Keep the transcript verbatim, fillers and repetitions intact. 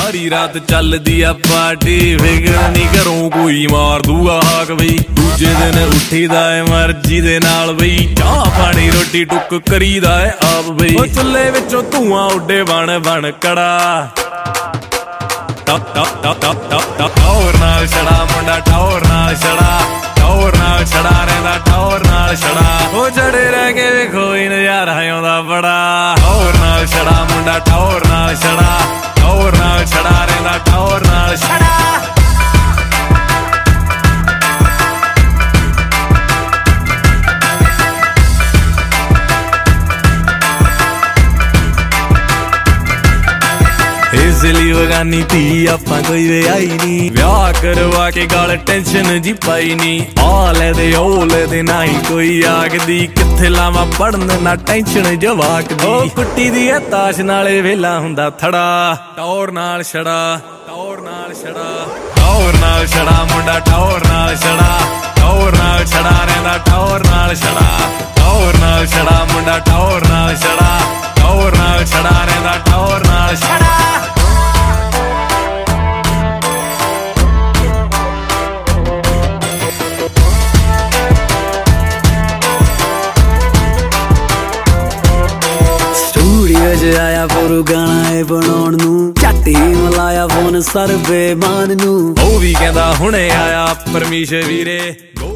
सारी रात चलदी आ पार्टी फिकर नहीं घरों कोई मार दूगा हाक बई दूजे दिन उठीदा है मर्जी दे नाल बई चाह पानी रोटी टुक करीदा है आप बई ओ चुल्हे विचों धुआं उड्डे बन बन कड़ा टप टप टप टप टप टप टौर नाल छड़ा मुंडा टौर नाल छड़ा टौर नाल छड़ा रहिंदा टौर नाल छड़ा ओ जड़े रह के वेखो ही नज़ारा आउंदा बड़ा टौर नाल छड़ा मुंडा टौर नाल छड़ा टौर नाल छड़ा रहिंदा टौर नाल छड़ा इसलिए बगानी थी आपां कोई वे आई नी ब्याह करवा के गाल टेंशन जी पाई नी आले दे ओले दे नाई कोई आखदी किथे लावां पढ़न ना टेंशन जवाक दी ओ कुट्टी दी ताश नाले वेला हुंदा थड़ा टौर नाल छड़ा टौर नाल छड़ा टौर नाल छड़ा मुंडा टौर नाल छड़ा टौर नाल छड़ा रहिंदा टौर नाल छड़ा टौर नाल छड़ा मुंडा टौर नाल छड़ा टौर नाल छड़ा रहिंदा टौर नाल छड़ा आया पुरु गाना है बनाउण नू झट्टी मलाया फोन सर्वे मान नू ओ भी कहंदा हुणे आया परमेश वीरे।